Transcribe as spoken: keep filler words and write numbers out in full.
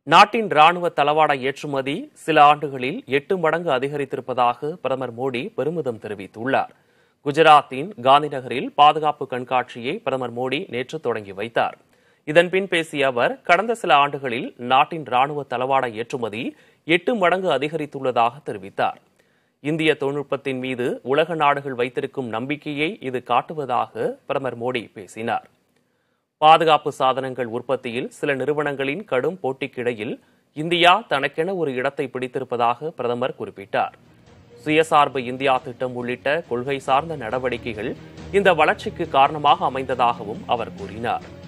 நாட்டின் ராணுவ தளவாட ஏற்றுமதி சில ஆண்டுகளில் எட்டு மடங்கு அதிகரித்திருப்பதாக பிரதமர் மோடி பெருமிதம் தெரிவித்துள்ளார். குஜராத்தின் காந்திநகரில் பாதுகாப்பு கண்காட்சியை பிரதமர் மோடி நேற்று தொடங்கி வைத்தார். இதன்பின் பேசிய அவர், கடந்த சில ஆண்டுகளில் நாட்டின் ராணுவ தளவாட ஏற்றுமதி எட்டு மடங்கு அதிகரித்துள்ளதாக தெரிவித்தார். இந்திய தொழில்நுட்பத்தின் மீது உலக நாடுகள் வைத்திருக்கும் நம்பிக்கையை இது காட்டுவதாக பிரதமர் மோடி பேசினார். பாதுகாப்பு சாதனங்கள் உற்பத்தியில் சில நிறுவனங்களின் கடும் போட்டிக்கிடையில் இந்தியா தனக்கென ஒரு இடத்தை பிடித்திருப்பதாக பிரதமர் குறிப்பிட்டார். சுயசார்பு இந்தியா திட்டம் உள்ளிட்ட கொள்கை சார்ந்த நடவடிக்கைகள் இந்த வளர்ச்சிக்கு காரணமாக அமைந்ததாகவும் அவர் கூறினார்.